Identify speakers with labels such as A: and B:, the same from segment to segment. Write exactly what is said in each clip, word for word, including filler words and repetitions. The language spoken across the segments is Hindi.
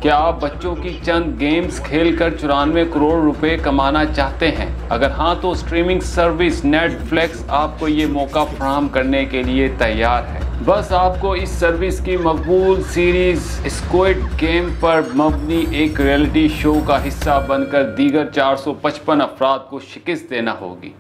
A: क्या आप बच्चों की चंद गेम्स खेलकर चौरानवे करोड़ रुपए कमाना चाहते हैं? अगर हाँ तो स्ट्रीमिंग सर्विस नेटफ्लिक्स आपको ये मौका फराहम करने के लिए तैयार है। बस आपको इस सर्विस की मकबूल सीरीज स्क्विड गेम पर मबनी एक रियलिटी शो का हिस्सा बनकर दीगर चार सौ पचपन अफराद को शिकस्त देना होगी।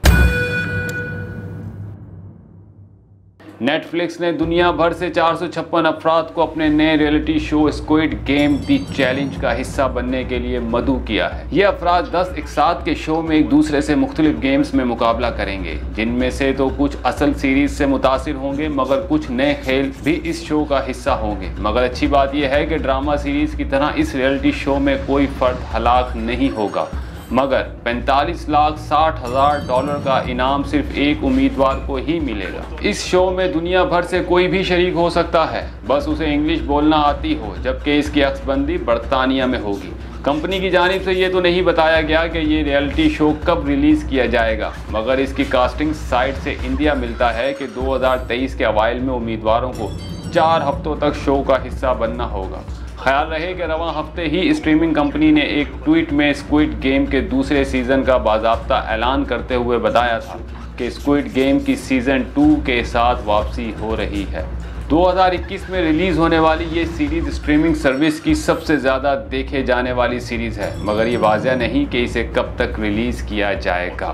A: नेटफ्लिक्स ने दुनिया भर से चार सौ छप्पन अफराद को अपने नए reality show squid game the challenge का हिस्सा बनने के लिए मदऊ किया है। ये अफराद दस एक साथ के शो में एक दूसरे से मुख्तलिफ गेम्स में मुकाबला करेंगे, जिनमें से तो कुछ असल सीरीज से मुतासिर होंगे मगर कुछ नए खेल भी इस शो का हिस्सा होंगे। मगर अच्छी बात यह है कि ड्रामा सीरीज की तरह इस रियलिटी शो में कोई फर्द हलाक नहीं होगा, मगर पैंतालीस लाख साठ हजार डॉलर का इनाम सिर्फ एक उम्मीदवार को ही मिलेगा। इस शो में दुनिया भर से कोई भी शरीक हो सकता है, बस उसे इंग्लिश बोलना आती हो, जबकि इसकी अक्सबंदी बरतानिया में होगी। कंपनी की जानिब से ये तो नहीं बताया गया कि ये रियलिटी शो कब रिलीज़ किया जाएगा, मगर इसकी कास्टिंग साइट से इंडिया मिलता है कि दो हज़ार तेईस के अवाइल में उम्मीदवारों को चार हफ्तों तक शो का हिस्सा बनना होगा। ख्याल रहे कि रवां हफ्ते ही स्ट्रीमिंग कंपनी ने एक ट्वीट में स्क्विड गेम के दूसरे सीज़न का बाज़ाब्ता ऐलान करते हुए बताया था कि स्क्विड गेम की सीज़न टू के साथ वापसी हो रही है। दो हज़ार इक्कीस में रिलीज़ होने वाली ये सीरीज़ स्ट्रीमिंग सर्विस की सबसे ज़्यादा देखे जाने वाली सीरीज़ है, मगर ये वाज़ह नहीं कि इसे कब तक रिलीज़ किया जाएगा।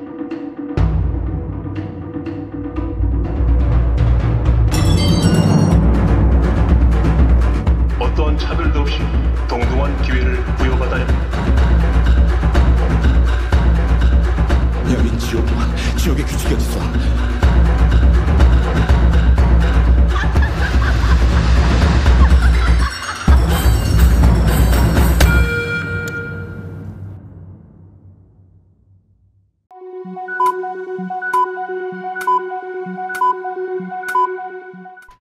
B: 어떠한 차별도 없이 동등한 기회를 부여받아야 합니다.
C: 여긴 지옥, 지옥의 규칙이 어딨어?